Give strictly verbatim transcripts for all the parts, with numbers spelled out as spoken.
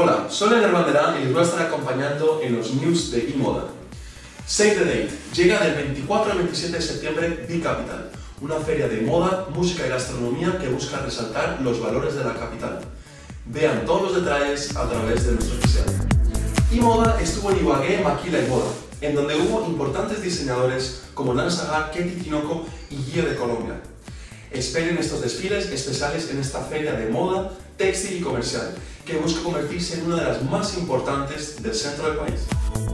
Hola, soy Leonard Banderán y les voy a estar acompañando en los news de eModa. Save the Date. Llega del veinticuatro al veintisiete de septiembre B-Capital, una feria de moda, música y gastronomía que busca resaltar los valores de la capital. Vean todos los detalles a través de nuestro oficial. eModa estuvo en Ibagué, Maquila y Moda, en donde hubo importantes diseñadores como Nana Saga, Ketty Tinoco y Guía de Colombia. Esperen estos desfiles especiales en esta feria de moda, textil y comercial, que busca convertirse en una de las más importantes del centro del país.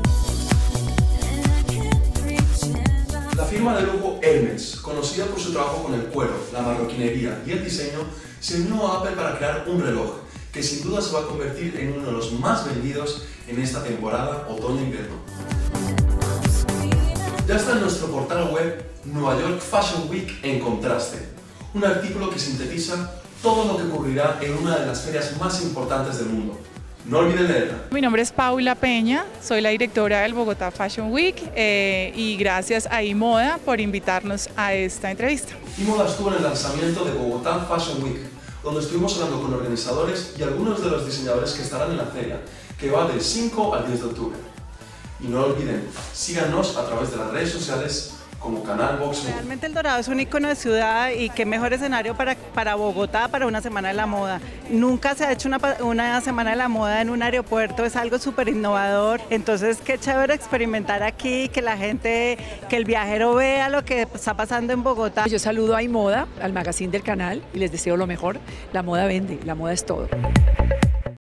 La firma de lujo Hermes, conocida por su trabajo con el cuero, la marroquinería y el diseño, se unió a Apple para crear un reloj que sin duda se va a convertir en uno de los más vendidos en esta temporada otoño-invierno. Ya está en nuestro portal web Nueva York Fashion Week en contraste, un artículo que sintetiza todo lo que ocurrirá en una de las ferias más importantes del mundo. No olviden leerla. Mi nombre es Paula Peña, soy la directora del Bogotá Fashion Week eh, y gracias a eModa por invitarnos a esta entrevista. eModa estuvo en el lanzamiento de Bogotá Fashion Week, donde estuvimos hablando con organizadores y algunos de los diseñadores que estarán en la feria, que va del cinco al diez de octubre. Y no olviden, síganos a través de las redes sociales como Canal Vox. Realmente El Dorado es un icono de ciudad y qué mejor escenario para, para Bogotá, para una Semana de la Moda. Nunca se ha hecho una, una Semana de la Moda en un aeropuerto, es algo súper innovador. Entonces qué chévere experimentar aquí, que la gente, que el viajero vea lo que está pasando en Bogotá. Yo saludo a eModa, al magazine del canal, y les deseo lo mejor. La moda vende, la moda es todo.